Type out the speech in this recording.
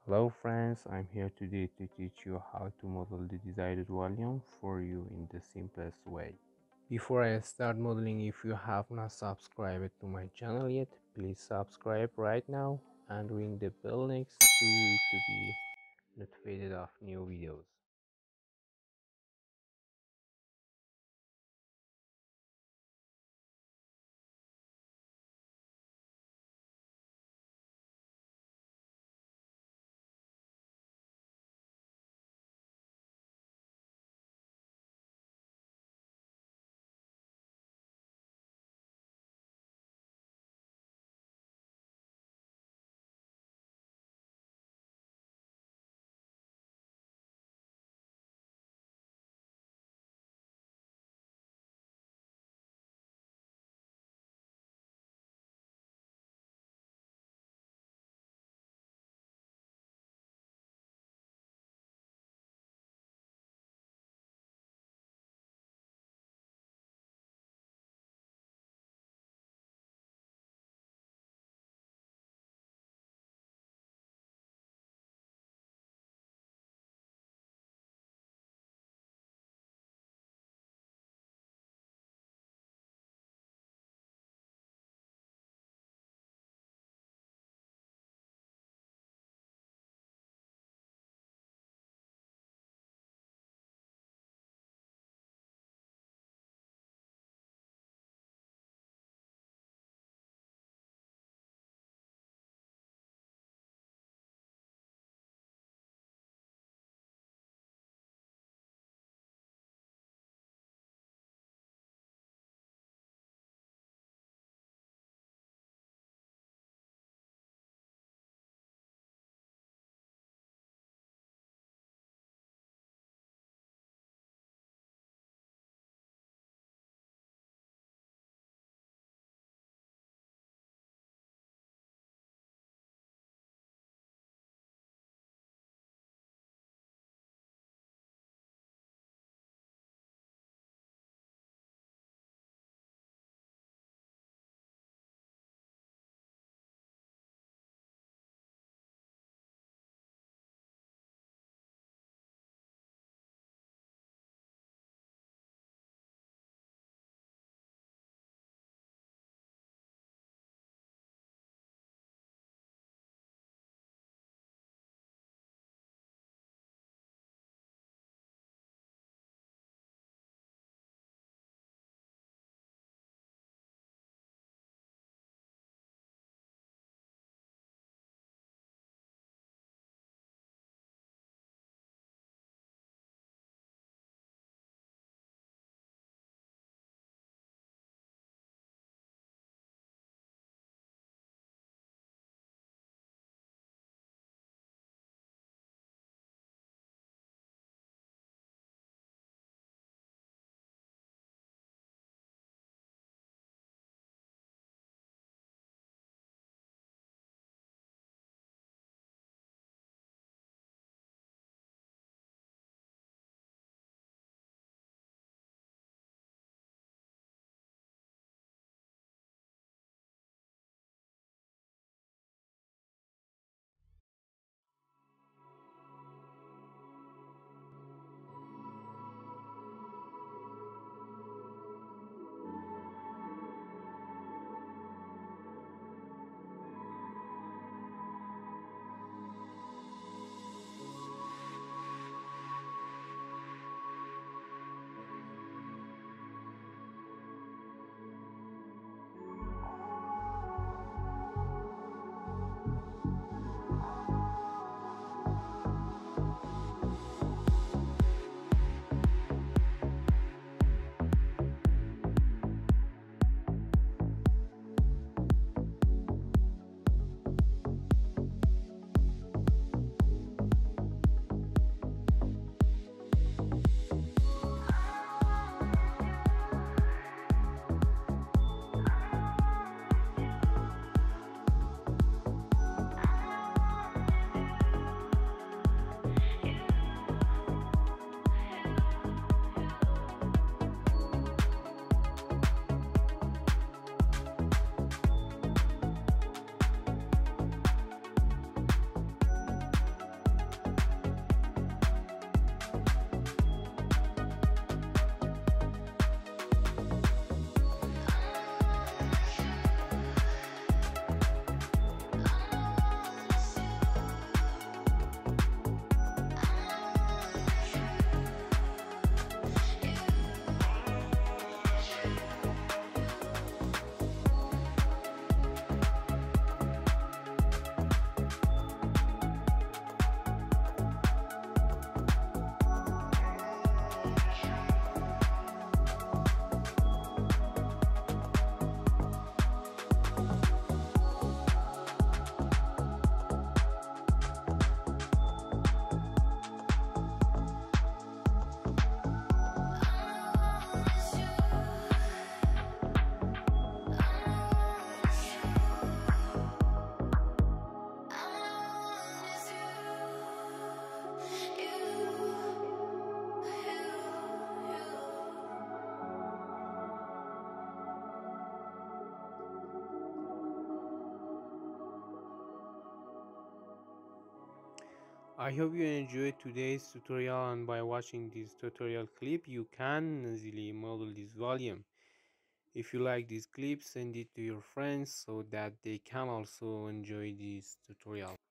Hello friends, I'm here today to teach you how to model the desired volume for you in the simplest way. Before I start modeling, if you have not subscribed to my channel yet, please subscribe right now and ring the bell next to it to be notified of new videos. I hope you enjoyed today's tutorial, and by watching this tutorial clip you can easily model this volume. If you like this clip, send it to your friends so that they can also enjoy this tutorial.